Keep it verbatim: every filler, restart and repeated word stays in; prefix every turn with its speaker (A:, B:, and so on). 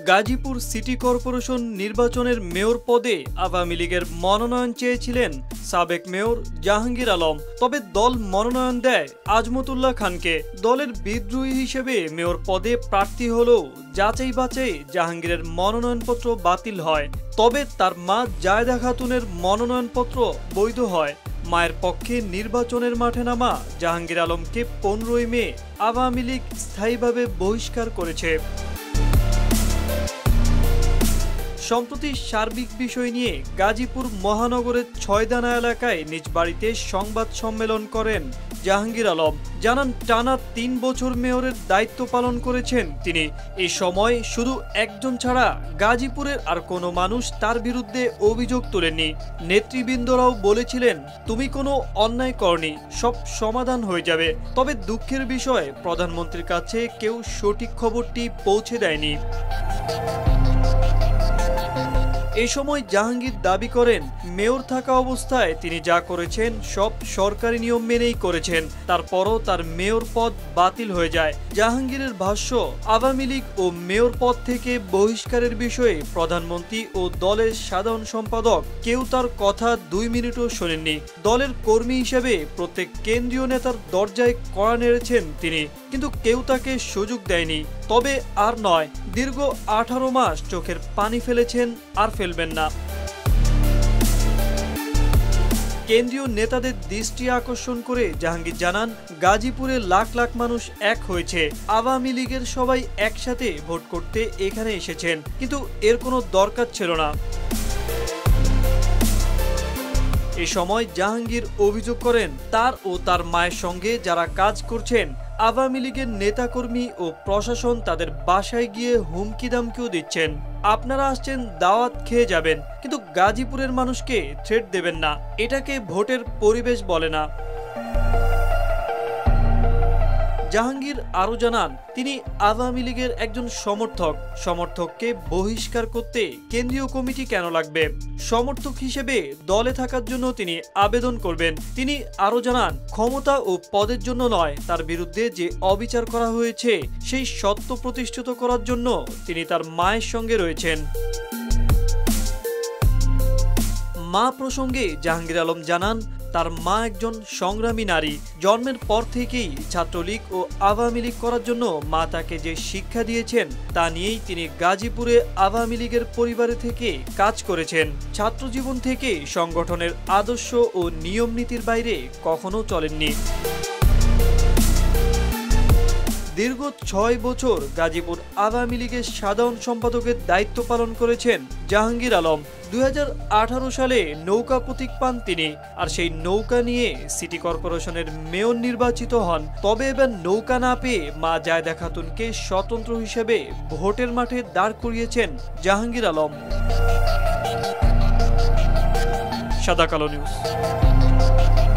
A: Gazipur city corporation নির্বাচনের mayor পদে আওয়ামী লীগের মনোনয়ন চেয়েছিলেন সাবেক মেয়র জাহাঙ্গীর আলম। তবে দল মনোনয়ন দেয় আজমতুল্লাহ খানকে। দলের বিদ্রোহী হিসেবে মেয়র পদে প্রার্থী হলেও যাচাই বাছাই জাহাঙ্গীরের মনোনয়নপত্র বাতিল হয়। তবে তার মা জায়েদা খাতুনের মনোনয়নপত্র বৈধ হয়। মায়ের পক্ষে নির্বাচনের মাঠে নামা জাহাঙ্গীর আলমকে পনেরোই মে আওয়ামী লীগ স্থায়ীভাবে বহিষ্কার করেছে। সম্প্রতি সার্বিক বিষয় নিয়ে গাজীপুর মহানগরের ছয়দানা এলাকায় নিজ বাড়িতে সংবাদ সম্মেলন করেন জাহাঙ্গীর আলম। জানান, টানা তিন বছর মেয়রের দায়িত্ব পালন করেছেন তিনি। এই সময় শুধু একজন ছাড়া গাজীপুরের আর কোনো মানুষ তার বিরুদ্ধে অভিযোগ তোলেননি। নেতৃবৃন্দরাও বলেছিলেন, তুমি কোনো অন্যায় করনি, সব সমাধান হয়ে যাবে। তবে দুঃখের বিষয়, প্রধানমন্ত্রীর কাছে কেউ সঠিক খবরটি পৌঁছে দেয়নি। এই সময় জাহাঙ্গীর দাবি করেন, মেয়র থাকা অবস্থায় তিনি যা করেছেন সব সরকারি নিয়ম মেনেই করেছেন। তারপরও তার মেয়র পদ বাতিল হয়ে যায়। জাহাঙ্গীরের ভাষ্য, আওয়ামী লীগ ও মেয়র পদ থেকে বহিষ্কারের বিষয়ে প্রধানমন্ত্রী ও দলের সাধারণ সম্পাদক কেউ তার কথা দুই মিনিটও শোনেননি। দলের কর্মী হিসেবে প্রত্যেক কেন্দ্রীয় নেতার দরজায় কড়া নেড়েছেন তিনি, কিন্তু কেউ তাকে সুযোগ দেয়নি। তবে আর নয়, দীর্ঘ আঠারো মাস চোখের পানি ফেলেছেন, আর ফেলবেন না। কেন্দ্রীয় নেতাদের দৃষ্টি আকর্ষণ করে জাহাঙ্গীর জানান, গাজীপুরে লাখ লাখ মানুষ এক হয়েছে। আওয়ামী লীগের সবাই একসাথে ভোট করতে এখানে এসেছেন, কিন্তু এর কোনো দরকার ছিল না। এ সময় জাহাঙ্গীর অভিযোগ করেন, তার ও তার মায়ের সঙ্গে যারা কাজ করছেন, আওয়ামী লীগের নেতাকর্মী ও প্রশাসন তাদের বাসায় গিয়ে হুমকি দামকিও দিচ্ছেন। আপনারা আসছেন দাওয়াত খেয়ে যাবেন, কিন্তু গাজীপুরের মানুষকে থ্রেট দেবেন না। এটাকে ভোটের পরিবেশ বলে না। জাহাঙ্গীর আরও জানান, তিনি আওয়ামী লীগের একজন সমর্থক। সমর্থককে বহিষ্কার করতে কেন্দ্রীয় কমিটি কেন লাগবে? সমর্থক হিসেবে দলে থাকার জন্য তিনি আবেদন করবেন। তিনি আরও জানান, ক্ষমতা ও পদের জন্য নয়, তার বিরুদ্ধে যে অবিচার করা হয়েছে সেই সত্য প্রতিষ্ঠিত করার জন্য তিনি তার মায়ের সঙ্গে রয়েছেন। মা প্রসঙ্গে জাহাঙ্গীর আলম জানান, তার মা একজন সংগ্রামী নারী। জন্মের পর থেকেই ছাত্রলীগ ও আওয়ামী লীগ করার জন্য মা তাকে যে শিক্ষা দিয়েছেন তা নিয়েই তিনি গাজীপুরে আওয়ামী লীগের পরিবারে থেকে কাজ করেছেন। ছাত্র জীবন থেকে সংগঠনের আদর্শ ও নিয়ম নীতির বাইরে কখনো চলেননি। দীর্ঘ ছয় বছর গাজীপুর আওয়ামী লীগের সাধারণ সম্পাদকের দায়িত্ব পালন করেছেন জাহাঙ্গীর আলম। দুই হাজার আঠারো সালে নৌকা প্রতীক পান তিনি, আর সেই নৌকা নিয়ে সিটি কর্পোরেশনের মেয়র নির্বাচিত হন। তবে এবার নৌকা না পেয়ে মা জায়েদা খাতুনকে স্বতন্ত্র হিসেবে ভোটের মাঠে দাঁড় করিয়েছেন জাহাঙ্গীর আলম। সাদাকালো নিউজ।